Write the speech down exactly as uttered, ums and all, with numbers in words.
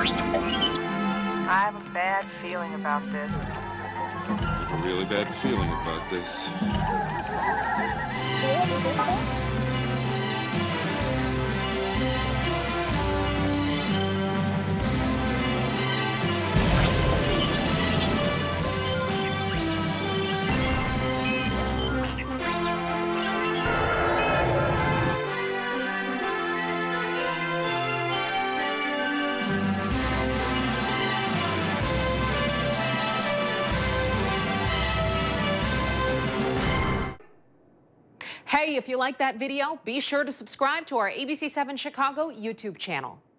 I have a bad feeling about this. I have a really bad feeling about this. Hey, if you like that video, be sure to subscribe to our A B C seven Chicago YouTube channel.